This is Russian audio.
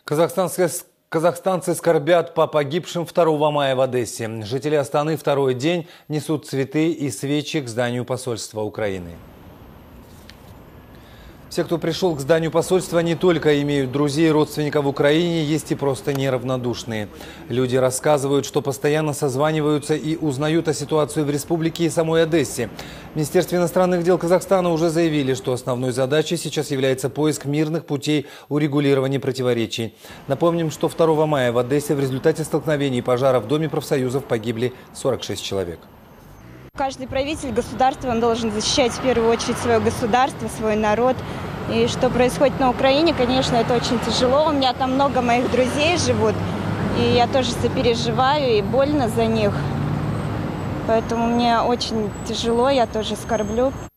Казахстанцы скорбят по погибшим 2 мая в Одессе. Жители Астаны второй день несут цветы и свечи к зданию посольства Украины. Все, кто пришел к зданию посольства, не только имеют друзей и родственников в Украине, есть и просто неравнодушные. Люди рассказывают, что постоянно созваниваются и узнают о ситуации в республике и самой Одессе. В Министерстве иностранных дел Казахстана уже заявили, что основной задачей сейчас является поиск мирных путей урегулирования противоречий. Напомним, что 2 мая в Одессе в результате столкновений и пожара в Доме профсоюзов погибли 46 человек. Каждый правитель государства он должен защищать в первую очередь свое государство, свой народ. И что происходит на Украине, конечно, это очень тяжело. У меня там много моих друзей живут, и я тоже сопереживаю и больно за них. Поэтому мне очень тяжело, я тоже скорблю.